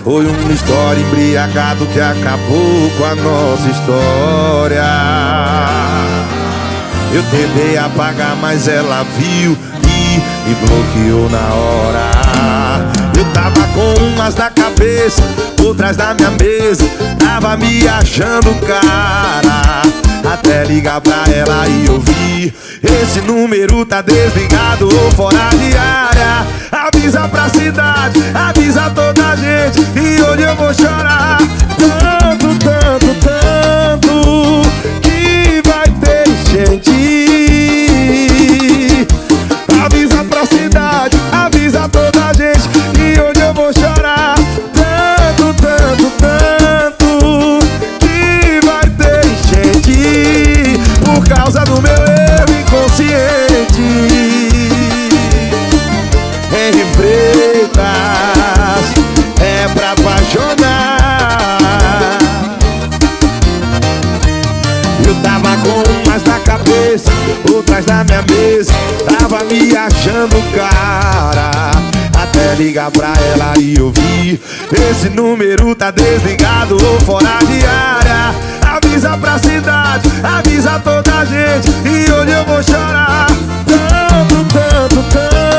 Foi uma história embriagado que acabou com a nossa história. Eu tentei apagar, mas ela viu e me bloqueou na hora. Eu tava com umas na cabeça, outras na minha mesa, tava me achando cara, até ligar pra ela e ouvir: esse número tá desligado ou fora de área. Avisa pra cidade, avisa toda a gente, e hoje eu vou chorar tanto, tanto, tanto, que vai ter gente. Avisa pra cidade, avisa toda a gente, e hoje eu vou chorar tanto, tanto, tanto, que vai ter gente por causa do meu erro inconsciente. Henry Freitas é pra apaixonar. Eu tava com umas na cabeça, outras na minha mesa, tava me achando cara, até ligar pra ela e ouvir: esse número tá desligado ou fora de área. Avisa pra cidade, avisa toda a gente, e hoje eu vou chorar tanto, tanto, tanto,